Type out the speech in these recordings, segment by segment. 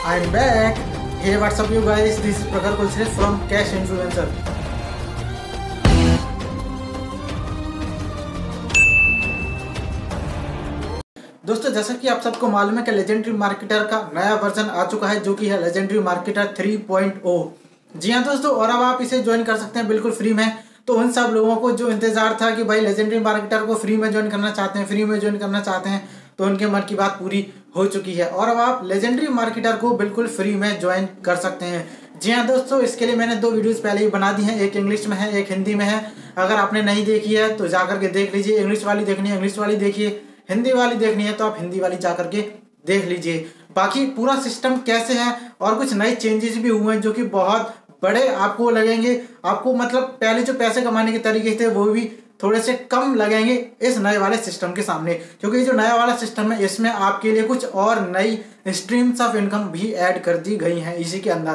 I'm back. Hey, what's up, you guys? This is Prakhar Kulsre from Cash Influencer. दोस्तों, जैसा कि आप सबको मालूम है कि लेजेंडरी मार्केटर का नया वर्जन आ चुका है जो कि है लेजेंडरी मार्केटर 3.0। जी हाँ दोस्तों, और अब आप इसे ज्वाइन कर सकते हैं बिल्कुल फ्री में। तो उन सब लोगों को जो इंतजार था कि भाई लेजेंडरी मार्केटर को फ्री में ज्वाइन करना चाहते हैं, तो उनके मन की बात पूरी हो चुकी है और अब आप लेजेंडरी मार्केटर को बिल्कुल फ्री में ज्वाइन कर सकते हैं। जी हाँ दोस्तों, इसके लिए मैंने 2 वीडियोस पहले ही बना दी हैं, एक इंग्लिश में है, एक हिंदी में है। अगर आपने नहीं देखी है तो जाकर के देख लीजिए। इंग्लिश वाली देखनी है इंग्लिश वाली देखिए, हिंदी वाली देखनी है तो आप हिंदी वाली जाकर के देख लीजिए। बाकी पूरा सिस्टम कैसे है और कुछ नए चेंजेस भी हुए हैं जो कि बहुत बड़े आपको लगेंगे। आपको मतलब पहले जो पैसे कमाने के तरीके थे वो भी थोड़े से कम लगेंगे इस नए वाले सिस्टम के सामने, क्योंकि जो नया वाला सिस्टम है इसमें आपके लिए कुछ और नई स्ट्रीम्स ऑफ इनकम भी ऐड कर दी गई हैं इसी के अंदर।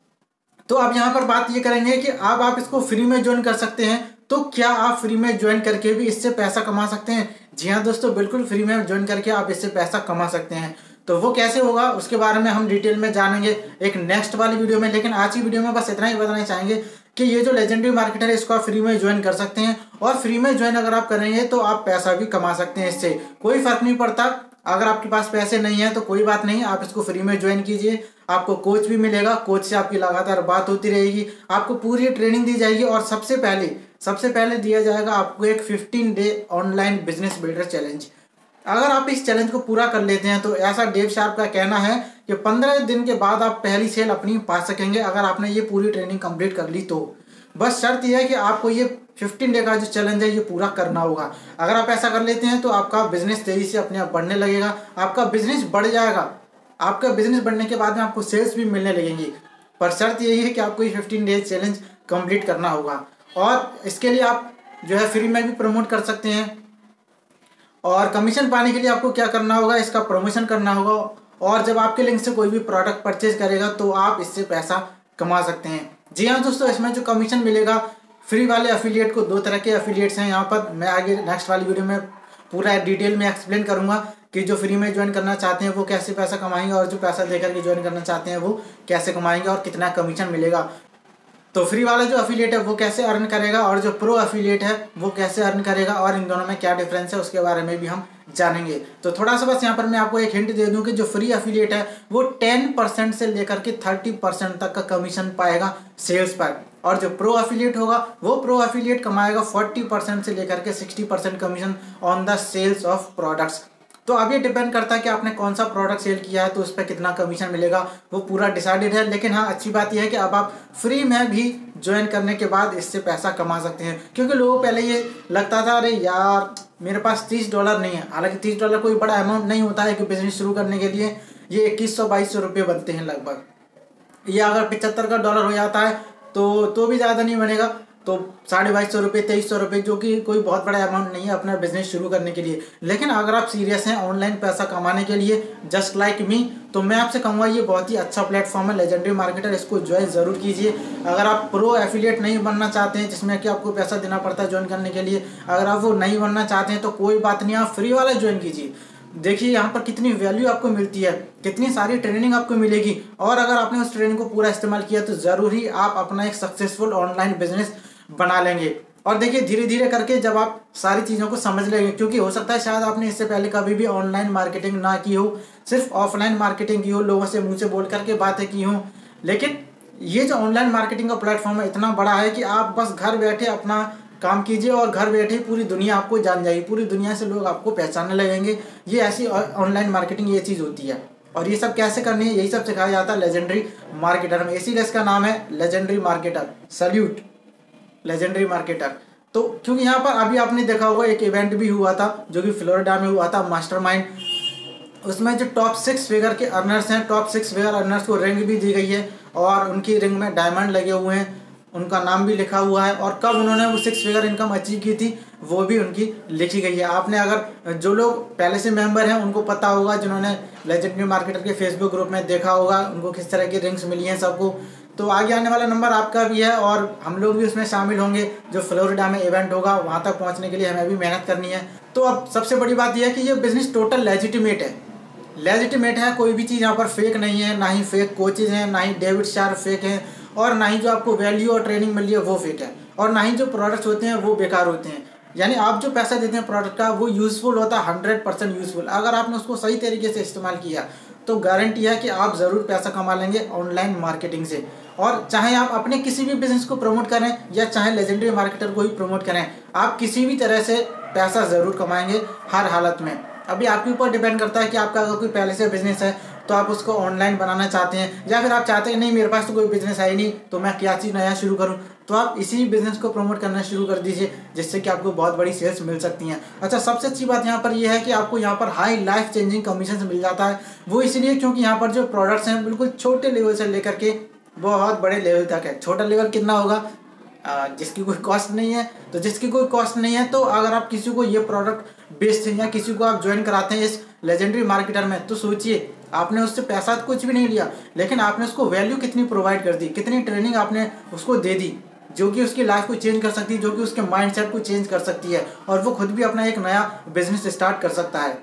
तो अब यहाँ पर बात ये करेंगे कि अब आप इसको फ्री में ज्वाइन कर सकते हैं। तो क्या आप फ्री में ज्वाइन करके भी इससे पैसा कमा सकते हैं? जी हाँ दोस्तों, बिल्कुल फ्री में ज्वाइन करके आप इससे पैसा कमा सकते हैं। तो वो कैसे होगा उसके बारे में हम डिटेल में जानेंगे एक नेक्स्ट वाली वीडियो में। लेकिन आज की वीडियो में बस इतना ही बताना चाहेंगे कि ये जो लेजेंडरी मार्केटर है इसको आप फ्री में ज्वाइन कर सकते हैं और फ्री में ज्वाइन अगर आप करेंगे तो आप पैसा भी कमा सकते हैं। इससे कोई फर्क नहीं पड़ता। अगर आपके पास पैसे नहीं है तो कोई बात नहीं, आप इसको फ्री में ज्वाइन कीजिए। आपको कोच भी मिलेगा, कोच से आपकी लगातार बात होती रहेगी, आपको पूरी ट्रेनिंग दी जाएगी और सबसे पहले दिया जाएगा आपको एक 15 day online business builder challenge. अगर आप इस चैलेंज को पूरा कर लेते हैं तो ऐसा डेव शार्प का कहना है कि 15 दिन के बाद आप पहली सेल अपनी पा सकेंगे अगर आपने ये पूरी ट्रेनिंग कंप्लीट कर ली तो। बस शर्त यह है कि आपको ये 15 डे का जो चैलेंज है ये पूरा करना होगा। अगर आप ऐसा कर लेते हैं तो आपका बिजनेस तेजी से अपने आप बढ़ने लगेगा, आपका बिजनेस बढ़ जाएगा। आपका बिजनेस बढ़ने के बाद में आपको सेल्स भी मिलने लगेंगी, पर शर्त यही है कि आपको ये 15 डे चैलेंज कंप्लीट करना होगा। और इसके लिए आप जो है फ्री में भी प्रमोट कर सकते हैं और कमीशन पाने के लिए आपको क्या करना होगा, इसका प्रमोशन करना होगा और जब आपके लिंक से कोई भी प्रोडक्ट परचेज करेगा तो आप इससे पैसा कमा सकते हैं। जी हाँ दोस्तों, इसमें जो कमीशन मिलेगा फ्री वाले एफिलिएट को, 2 तरह के एफिलिएट्स हैं यहाँ पर। मैं आगे नेक्स्ट वाली वीडियो में पूरा डिटेल में एक्सप्लेन करूंगा कि जो फ्री में ज्वाइन करना चाहते हैं वो कैसे पैसा कमाएंगे और जो पैसा देकर के ज्वाइन करना चाहते हैं वो कैसे कमाएंगे और कितना कमीशन मिलेगा। तो फ्री वाला जो एफिलिएट है वो कैसे अर्न करेगा और जो प्रो एफिलिएट है वो कैसे अर्न करेगा और इन दोनों में क्या डिफरेंस है उसके बारे में भी हम जानेंगे। तो थोड़ा सा बस यहाँ पर मैं आपको एक हिंट दे दूं कि जो फ्री एफिलिएट है वो 10% से लेकर के 30% तक का कमीशन पाएगा सेल्स पर, और जो प्रो एफिलिएट होगा वो प्रो एफिलिएट कमाएगा 40% से लेकर के 60% commission on the sales of products. तो अब ये डिपेंड करता है कि आपने कौन सा प्रोडक्ट सेल किया है तो उस पर कितना कमीशन मिलेगा, वो पूरा डिसाइडेड है। लेकिन हाँ, अच्छी बात यह है कि अब आप फ्री में भी ज्वाइन करने के बाद इससे पैसा कमा सकते हैं, क्योंकि लोगों को पहले ये लगता था अरे यार मेरे पास $30 नहीं है। हालांकि $30 कोई बड़ा अमाउंट नहीं होता है कि बिजनेस शुरू करने के लिए ये 2100-2200 रुपये बनते हैं लगभग। ये अगर $75 हो जाता है तो भी ज़्यादा नहीं बनेगा, तो 2250 रुपये 2300 रुपये, जो कि कोई बहुत बड़ा अमाउंट नहीं है अपना बिजनेस शुरू करने के लिए। लेकिन अगर आप सीरियस हैं ऑनलाइन पैसा कमाने के लिए जस्ट लाइक मी, तो मैं आपसे कहूँगा ये बहुत ही अच्छा प्लेटफॉर्म है लेजेंडरी मार्केटर, इसको ज्वाइन ज़रूर कीजिए। अगर आप प्रो एफिलिएट नहीं बनना चाहते हैं जिसमें कि आपको पैसा देना पड़ता है ज्वाइन करने के लिए, अगर आप वो नहीं बनना चाहते हैं तो कोई बात नहीं, आप फ्री वाला ज्वाइन कीजिए। देखिए यहाँ पर कितनी वैल्यू आपको मिलती है, कितनी सारी ट्रेनिंग आपको मिलेगी, और अगर आपने उस ट्रेनिंग को पूरा इस्तेमाल किया तो ज़रूर ही आप अपना एक सक्सेसफुल ऑनलाइन बिजनेस बना लेंगे। और देखिए धीरे धीरे करके जब आप सारी चीज़ों को समझ लेंगे, क्योंकि हो सकता है शायद आपने इससे पहले कभी भी ऑनलाइन मार्केटिंग ना की हो, सिर्फ ऑफलाइन मार्केटिंग की हो, लोगों से मुँह से बोल करके बातें की हो। लेकिन ये जो ऑनलाइन मार्केटिंग का प्लेटफॉर्म है इतना बड़ा है कि आप बस घर बैठे अपना काम कीजिए और घर बैठे पूरी दुनिया आपको जान जाएगी, पूरी दुनिया से लोग आपको पहचानने लगेंगे। ये ऐसी ऑनलाइन मार्केटिंग ये चीज़ होती है। और ये सब कैसे करनी है यही सब सिखाया जाता है लेजेंडरी मार्केटर में, इसीलिए इसका नाम है legendary marketer. Salute legendary marketer. तो क्योंकि यहाँ पर अभी आपने देखा होगा एक इवेंट भी हुआ था जो कि फ्लोरिडा में हुआ था, मास्टरमाइंड। उसमें जो टॉप 6 फिगर के अर्नर्स हैं, टॉप 6 फिगर अर्नर्स को रिंग भी दी गई है और उनकी रिंग में डायमंड लगे हुए हैं, उनका नाम भी लिखा हुआ है और कब उन्होंने वो 6 फिगर इनकम अचीव की थी वो भी उनकी लिखी गई है। आपने अगर जो लोग पहले से मेंबर हैं उनको पता होगा, जिन्होंने लेजेंडरी मार्केटर के फेसबुक ग्रुप में देखा होगा उनको किस तरह की रिंग्स मिली हैं सबको। तो आगे आने वाला नंबर आपका भी है और हम लोग भी उसमें शामिल होंगे। जो फ्लोरिडा में इवेंट होगा वहाँ तक पहुँचने के लिए हमें भी मेहनत करनी है। तो अब सबसे बड़ी बात यह है कि ये बिजनेस टोटल लेजिटिमेट है, लेजिटिमेट है, कोई भी चीज़ यहाँ पर फेक नहीं है, ना ही फेक कोचेज हैं, ना ही डेविड शार्प फेक हैं, और ना ही जो आपको वैल्यू और ट्रेनिंग मिल रही है वो फेक है, और ना ही जो प्रोडक्ट्स होते हैं वो बेकार होते हैं। यानी आप जो पैसा देते हैं प्रोडक्ट का वो यूज़फुल होता है, 100% यूज़फुल। अगर आपने उसको सही तरीके से इस्तेमाल किया तो गारंटी है कि आप ज़रूर पैसा कमा लेंगे ऑनलाइन मार्केटिंग से। और चाहे आप अपने किसी भी बिजनेस को प्रमोट करें या चाहे लेजेंडरी मार्केटर को ही प्रमोट करें, आप किसी भी तरह से पैसा ज़रूर कमाएंगे हर हालत में। अभी आपके ऊपर डिपेंड करता है कि आपका अगर कोई पहले से बिजनेस है तो आप उसको ऑनलाइन बनाना चाहते हैं, या फिर आप चाहते हैं नहीं मेरे पास तो कोई बिजनेस है ही नहीं तो मैं क्या चीज़ नया शुरू करूं, तो आप इसी बिजनेस को प्रमोट करना शुरू कर दीजिए, जिससे कि आपको बहुत बड़ी सेल्स मिल सकती हैं। अच्छा, सबसे अच्छी बात यहाँ पर यह है कि आपको यहाँ पर हाई लाइफ चेंजिंग कमीशन मिल जाता है। वो इसलिए क्योंकि यहाँ पर जो प्रोडक्ट्स हैं बिल्कुल छोटे लेवल से लेकर के बहुत बड़े लेवल तक है। छोटा लेवल कितना होगा, जिसकी कोई कॉस्ट नहीं है, तो जिसकी कोई कॉस्ट नहीं है तो अगर आप किसी को ये प्रोडक्ट बेचते हैं या किसी को आप ज्वाइन कराते हैं इस लेजेंडरी मार्केटर में, तो सोचिए आपने उससे पैसा तो कुछ भी नहीं लिया, लेकिन आपने उसको वैल्यू कितनी प्रोवाइड कर दी, कितनी ट्रेनिंग आपने उसको दे दी, जो कि उसकी लाइफ को चेंज कर सकती है, जो कि उसके माइंडसेट को चेंज कर सकती है, और वो खुद भी अपना एक नया बिजनेस स्टार्ट कर सकता है।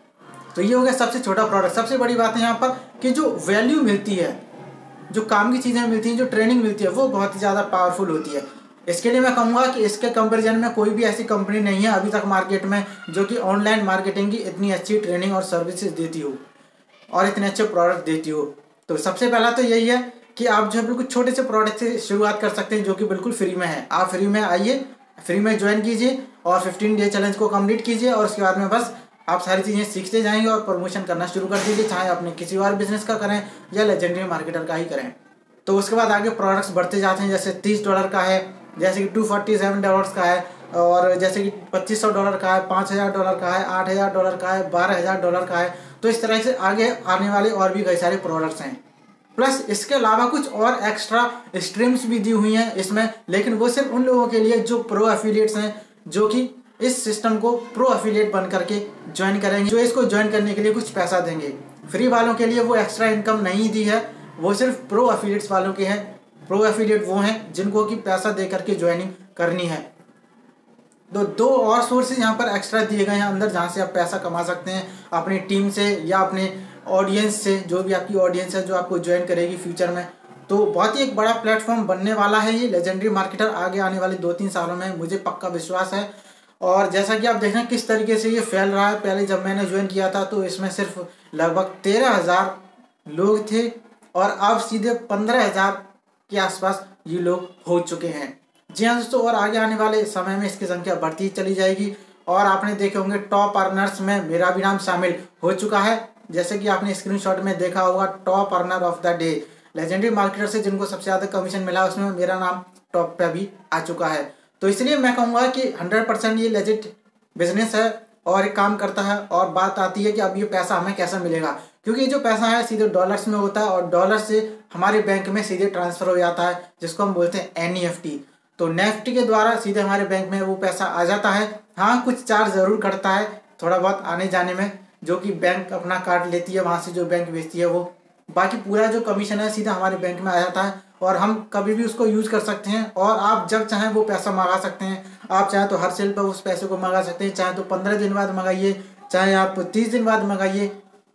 तो ये हो गया सबसे छोटा प्रोडक्ट। सबसे बड़ी बात है यहाँ पर कि जो वैल्यू मिलती है, जो काम की चीज़ें मिलती हैं, जो ट्रेनिंग मिलती है, वो बहुत ही ज़्यादा पावरफुल होती है। इसके लिए मैं कहूँगा कि इसके कंपैरिजन में कोई भी ऐसी कंपनी नहीं है अभी तक मार्केट में जो कि ऑनलाइन मार्केटिंग की इतनी अच्छी ट्रेनिंग और सर्विसेज देती हो और इतने अच्छे प्रोडक्ट देती हो। तो सबसे पहला तो यही है कि आप जो है बिल्कुल छोटे से प्रोडक्ट से शुरुआत कर सकते हैं, जो कि बिल्कुल फ्री में है। आप फ्री में आइए, फ्री में ज्वाइन कीजिए और 15 डे चैलेंज को कंप्लीट कीजिए, और उसके बाद में बस आप सारी चीज़ें सीखते जाएंगे और प्रमोशन करना शुरू कर दीजिए, चाहे अपने किसी और बिजनेस का करें या लेजेंडरी मार्केटर का ही करें। तो उसके बाद आगे प्रोडक्ट्स बढ़ते जाते हैं, जैसे $30 का है, जैसे कि $247 का है, और जैसे कि $2500 का है, $5000 का है, $8000 का है, $12000 का है। तो इस तरह से आगे आने वाले और भी कई सारे प्रोडक्ट्स हैं। प्लस इसके अलावा कुछ और एक्स्ट्रा स्ट्रीम्स भी दी हुई हैं इसमें, लेकिन वो सिर्फ उन लोगों के लिए जो प्रो एफिलिएट्स हैं, जो कि इस सिस्टम को प्रो एफिलिएट बन करके ज्वाइन करेंगे, जो इसको ज्वाइन करने के लिए कुछ पैसा देंगे। फ्री वालों के लिए वो एक्स्ट्रा इनकम नहीं दी है, वो सिर्फ प्रो एफिलिएट्स वालों के हैं। प्रो एफिलिएट वो हैं जिनको कि पैसा दे करके ज्वाइनिंग करनी है। तो दो और सोर्सेज यहाँ पर एक्स्ट्रा दिए गए हैं अंदर, जहाँ से आप पैसा कमा सकते हैं अपनी टीम से या अपने ऑडियंस से, जो भी आपकी ऑडियंस है जो आपको ज्वाइन करेगी फ्यूचर में। तो बहुत ही एक बड़ा प्लेटफॉर्म बनने वाला है ये लेजेंडरी मार्केटर आगे आने वाले 2-3 सालों में, मुझे पक्का विश्वास है। और जैसा कि आप देख रहे हैं किस तरीके से ये फैल रहा है। पहले जब मैंने ज्वाइन किया था तो इसमें सिर्फ लगभग 13,000 लोग थे, और अब सीधे 15,000 के आसपास ये लोग हो चुके हैं। जी हाँ दोस्तों, और आगे आने वाले समय में इसकी संख्या बढ़ती चली जाएगी। और आपने देखे होंगे टॉप अर्नर्स में मेरा भी नाम शामिल हो चुका है, जैसे कि आपने स्क्रीनशॉट में देखा होगा, top earner of the day. Legendary marketer से जिनको सबसे ज़्यादा कमीशन मिला उसमें मेरा नाम टॉप पे भी आ चुका है। तो इसलिए मैं कहूँगा कि 100% ये लेजिट बिजनेस है और एक काम करता है। और बात आती है कि अब ये पैसा हमें कैसा मिलेगा, क्योंकि जो पैसा है सीधे डॉलर्स में होता है, और डॉलर से हमारे बैंक में सीधे ट्रांसफ़र हो जाता है, जिसको हम बोलते हैं NEFT। तो नेफ्ट के द्वारा सीधे हमारे बैंक में वो पैसा आ जाता है। हाँ, कुछ चार्ज ज़रूर कटता है थोड़ा बहुत आने जाने में, जो कि बैंक अपना काट लेती है वहाँ से, जो बैंक बेचती है वो। बाकी पूरा जो कमीशन है सीधा हमारे बैंक में आ जाता है, और हम कभी भी उसको यूज़ कर सकते हैं। और आप जब चाहें वो पैसा मंगा सकते हैं। आप चाहें तो हर सेल पर उस पैसे को मंगा सकते हैं, चाहे तो 15 दिन बाद मंगाइए, चाहे आप 30 दिन बाद मंगाइए,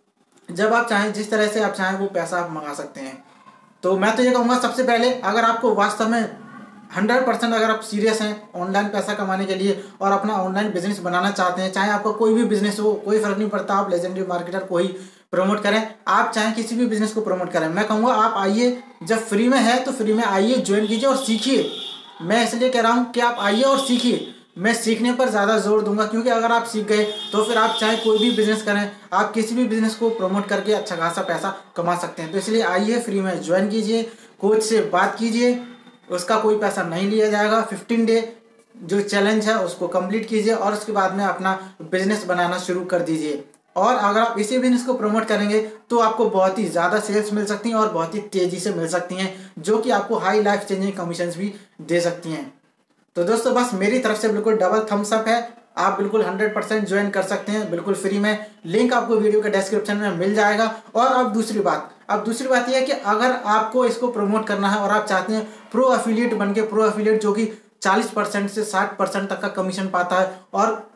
जब आप चाहें, जिस तरह से आप चाहें वो पैसा आप मंगा सकते हैं। तो मैं तो ये कहूँगा सबसे पहले, अगर आपको वास्तव में 100% अगर आप सीरियस हैं ऑनलाइन पैसा कमाने के लिए और अपना ऑनलाइन बिजनेस बनाना चाहते हैं, चाहे आपका कोई भी बिजनेस हो, कोई फ़र्क नहीं पड़ता, आप लेजेंडरी मार्केटर को ही प्रमोट करें, आप चाहे किसी भी बिजनेस को प्रमोट करें, मैं कहूँगा आप आइए, जब फ्री में है तो फ्री में आइए, ज्वाइन कीजिए और सीखिए। मैं इसलिए कह रहा हूँ कि आप आइए और सीखिए। मैं सीखने पर ज़्यादा जोर दूंगा, क्योंकि अगर आप सीख गए तो फिर आप चाहे कोई भी बिजनेस करें, आप किसी भी बिजनेस को प्रमोट करके अच्छा खासा पैसा कमा सकते हैं। तो इसलिए आइए, फ्री में ज्वाइन कीजिए, कोच से बात कीजिए, उसका कोई पैसा नहीं लिया जाएगा। 15 डे जो चैलेंज है उसको कंप्लीट कीजिए, और उसके बाद में अपना बिजनेस बनाना शुरू कर दीजिए। और अगर आप इसी बिजनेस को प्रमोट करेंगे तो आपको बहुत ही ज़्यादा सेल्स मिल सकती हैं और बहुत ही तेज़ी से मिल सकती हैं, जो कि आपको हाई लाइफ चेंजिंग कमीशंस भी दे सकती हैं। तो दोस्तों बस मेरी तरफ से बिल्कुल डबल थम्स अप है, आप बिल्कुल 100% ज्वाइन कर सकते हैं बिल्कुल फ्री में। लिंक आपको वीडियो के डिस्क्रिप्शन में मिल जाएगा। और अब दूसरी बात यह है कि अगर आपको इसको प्रमोट करना है और आप चाहते हैं प्रो एफिलिएट बन के, प्रो एफिलिएट जो कि 40% से 60% तक का कमीशन पाता है और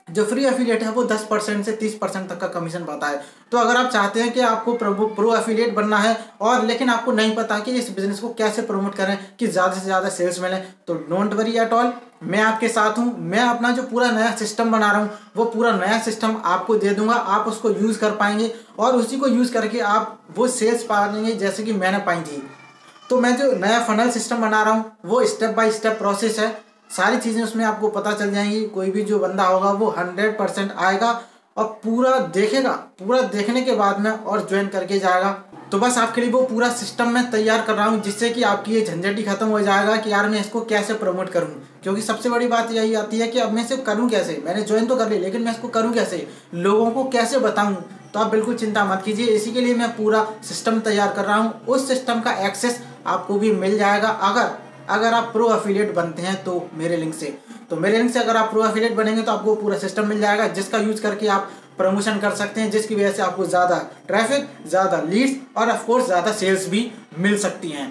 जो फ्री एफिलिएट है वो 10% से 30% तक का कमीशन पाता है। तो अगर आप चाहते हैं कि आपको प्रो एफिलिएट बनना है और लेकिन आपको नहीं पता कि इस बिजनेस को कैसे प्रमोट करें कि ज़्यादा से ज़्यादा सेल्स मिले, तो डोंट वरी एट ऑल, मैं आपके साथ हूँ। मैं अपना जो पूरा नया सिस्टम बना रहा हूँ वो पूरा नया सिस्टम आपको दे दूंगा, आप उसको यूज़ कर पाएंगे और उसी को यूज़ करके आप वो सेल्स पाएंगे जैसे कि मैंने पाई थी। तो मैं जो नया फनल सिस्टम बना रहा हूँ वो स्टेप बाय स्टेप प्रोसेस है, सारी चीज़ें उसमें आपको पता चल जाएंगी। कोई भी जो बंदा होगा वो 100% आएगा और पूरा देखेगा, पूरा देखने के बाद में और ज्वाइन करके जाएगा। तो बस आपके लिए वो पूरा सिस्टम मैं तैयार कर रहा हूँ जिससे कि आपकी ये झंझट ही खत्म हो जाएगा कि यार मैं इसको कैसे प्रमोट करूँ। क्योंकि सबसे बड़ी बात यही आती है कि अब मैं इसे करूँ कैसे, मैंने ज्वाइन तो कर ली लेकिन मैं इसको करूँ कैसे, लोगों को कैसे बताऊँ। तो आप बिल्कुल चिंता मत कीजिए, इसी के लिए मैं पूरा सिस्टम तैयार कर रहा हूँ। उस सिस्टम का एक्सेस आपको भी मिल जाएगा अगर आप प्रो एफिलिएट बनते हैं तो मेरे लिंक से। तो मेरे लिंक से अगर आप प्रो एफिलिएट बनेंगे तो आपको पूरा सिस्टम मिल जाएगा जिसका यूज करके आप प्रमोशन कर सकते हैं, जिसकी वजह से आपको ज़्यादा ट्रैफिक, ज़्यादा लीड्स और ऑफकोर्स ज़्यादा सेल्स भी मिल सकती हैं।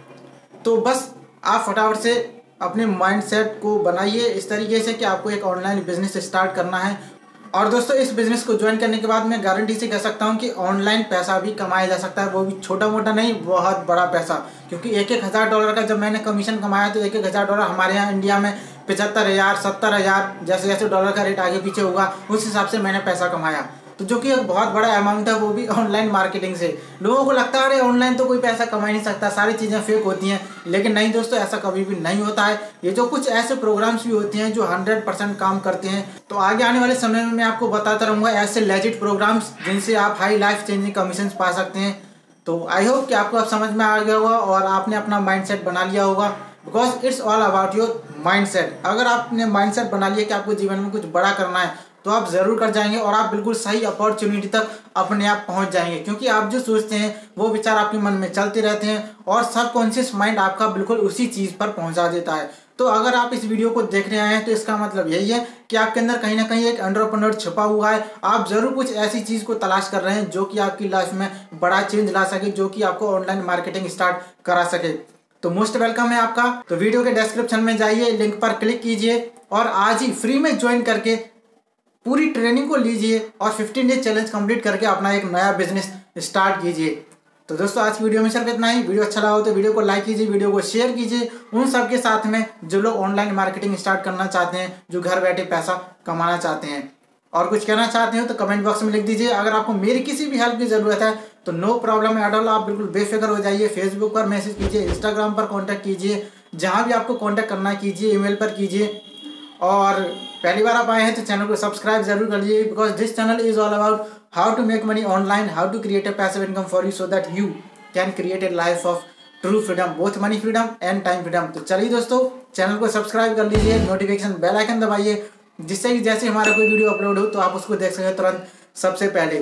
तो बस आप फटाफट से अपने माइंडसेट को बनाइए इस तरीके से कि आपको एक ऑनलाइन बिजनेस स्टार्ट करना है। और दोस्तों इस बिज़नेस को ज्वाइन करने के बाद मैं गारंटी से कह सकता हूँ कि ऑनलाइन पैसा भी कमाया जा सकता है, वो भी छोटा मोटा नहीं, बहुत बड़ा पैसा। क्योंकि $1,000 का जब मैंने कमीशन कमाया तो $1,000 हमारे यहाँ इंडिया में 75,000 70,000 जैसे जैसे डॉलर का रेट आगे पीछे होगा उस हिसाब से मैंने पैसा कमाया। तो जो कि एक बहुत बड़ा अमाउंट है, वो भी ऑनलाइन मार्केटिंग से। लोगों को लगता है अरे ऑनलाइन तो कोई पैसा कमा ही नहीं सकता, सारी चीज़ें फेक होती हैं, लेकिन नहीं दोस्तों, ऐसा कभी भी नहीं होता है। ये जो कुछ ऐसे प्रोग्राम्स भी होते हैं जो 100% काम करते हैं। तो आगे आने वाले समय में मैं आपको बताता रहूँगा ऐसे लेजिट प्रोग्राम्स जिनसे आप हाई लाइफ चेंजिंग कमीशन पा सकते हैं। तो आई होप कि आपको अब समझ में आ गया होगा और आपने अपना माइंडसेट बना लिया होगा, because it's all about your mindset. अगर आपने माइंडसेट बना लिया कि आपको जीवन में कुछ बड़ा करना है तो आप ज़रूर कर जाएंगे और आप बिल्कुल सही अपॉर्चुनिटी तक अपने आप पहुंच जाएंगे। क्योंकि आप जो सोचते हैं वो विचार आपके मन में चलते रहते हैं और सबकॉन्शियस माइंड आपका बिल्कुल उसी चीज़ पर पहुंचा देता है। तो अगर आप इस वीडियो को देखने आए हैं तो इसका मतलब यही है कि आपके अंदर कहीं ना कहीं एक एंटरप्रेन्योर छुपा हुआ है। आप ज़रूर कुछ ऐसी चीज़ को तलाश कर रहे हैं जो कि आपकी लाइफ में बड़ा चेंज ला सके, जो कि आपको ऑनलाइन मार्केटिंग स्टार्ट करा सके। तो मोस्ट वेलकम है आपका। तो वीडियो के डिस्क्रिप्शन में जाइए, लिंक पर क्लिक कीजिए और आज ही फ्री में ज्वाइन करके पूरी ट्रेनिंग को लीजिए और 15 डेज चैलेंज कंप्लीट करके अपना एक नया बिजनेस स्टार्ट कीजिए। तो दोस्तों आज की वीडियो में सिर्फ इतना ही। वीडियो अच्छा लगा हो तो वीडियो को लाइक कीजिए, वीडियो को शेयर कीजिए उन सबके साथ में जो लोग ऑनलाइन मार्केटिंग स्टार्ट करना चाहते हैं, जो घर बैठे पैसा कमाना चाहते हैं। और कुछ कहना चाहते हो तो कमेंट बॉक्स में लिख दीजिए। अगर आपको मेरी किसी भी हेल्प की ज़रूरत है तो नो प्रॉब्लम एट ऑल, आप बिल्कुल बेफिक्र हो जाइए। फेसबुक पर मैसेज कीजिए, इंस्टाग्राम पर कॉन्टैक्ट कीजिए, जहाँ भी आपको कॉन्टैक्ट करना कीजिए, ईमेल पर कीजिए। और पहली बार आप आए हैं तो चैनल को सब्सक्राइब जरूर कर लीजिए, because this channel is all about how to make money online, how to create a passive income for you so that you can create a life of true freedom, both money freedom and time freedom. तो चलिए दोस्तों channel को subscribe कर लीजिए, notification bell icon दबाइए, जिससे कि जैसे हमारा कोई वीडियो अपलोड हो तो आप उसको देख सकें तुरंत सबसे पहले।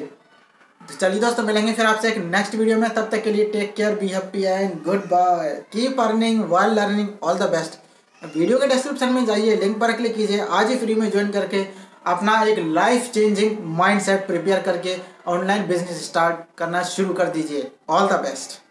तो चलिए दोस्तों मिलेंगे फिर आपसे एक नेक्स्ट वीडियो में, तब तक के लिए take care, be happy and goodbye, keep earning while learning, all the best. Video के डिस्क्रिप्शन में जाइए, लिंक पर क्लिक कीजिए, आज ही फ्री में ज्वाइन करके अपना एक लाइफ चेंजिंग माइंडसेट प्रिपेयर करके ऑनलाइन बिजनेस स्टार्ट करना शुरू कर दीजिए। All the best.